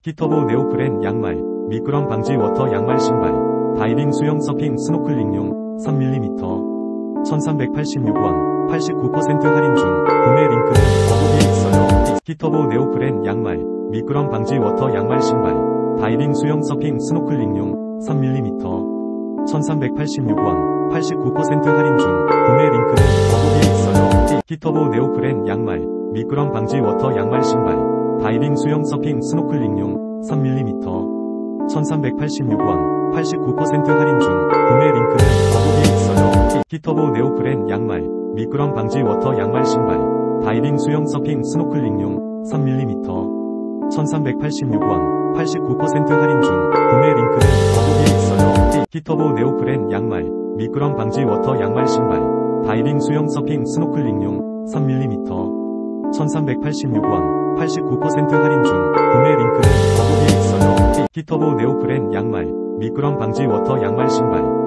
히터보 네오프렌 양말, 미끄럼 방지 워터 양말 신발, 다이빙 수영 서핑 스노클링용 3mm 1386원 89% 할인 중. 구매 링크는 더보기에 있어요. 히터보 네오프렌 양말, 미끄럼 방지 워터 양말 신발, 다이빙 수영 서핑 스노클링용 3mm 1386원 89% 할인 중. 구매 링크는 더보기에 있어요. 히터보 네오프렌 양말, 미끄럼 방지 워터 양말 신발, 다이빙 수영 서핑 스노클링용 3mm 1386원 89% 할인 중. 구매 링크는 더보기에 있어요. 히터보 네오프렌 양말, 미끄럼 방지 워터 양말 신발, 다이빙 수영 서핑 스노클링용 3mm 1386원 89% 할인 중. 구매 링크는 더보기에 있어요. 히터보 네오프렌 양말, 미끄럼 방지 워터 양말 신발, 다이빙 수영 서핑 스노클링용 3mm 1386원 89% 할인 중. 구매 링크는 더보기에 있어요. 히터보 네오프렌 양말, 미끄럼 방지 워터 양말 신발,